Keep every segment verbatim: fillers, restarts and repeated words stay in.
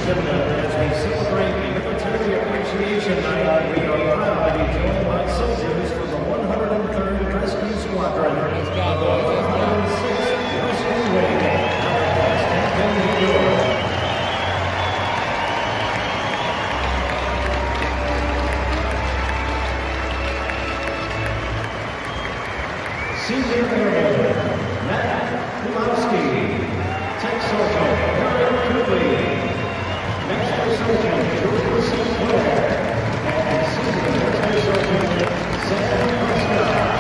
Houston, as we celebrate Military Appreciation Night, we are proud to be joined by soldiers from the one hundred third Rescue Squadron of the one hundred sixth Rescue Wing at WESTHAMPTON, New York. Senior Airman Matt Tech Sergeant Karen Cooley, Master Sergeant George Saint Clair, and Senior Master Sergeant Sam Prescott.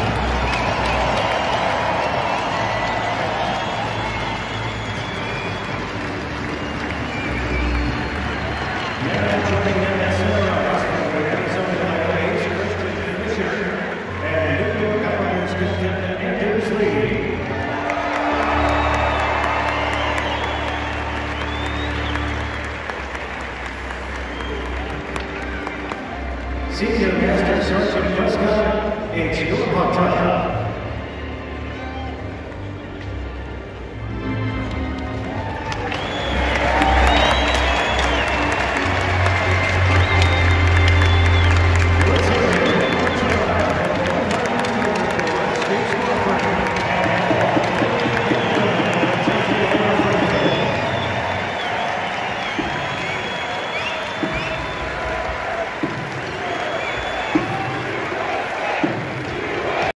Now joining them as Sarah from the Arizona Coyotes, Christian Fischer, and New York Pararescuemen Anders Lee. Senior Master Sergeant Prescott, it's your time.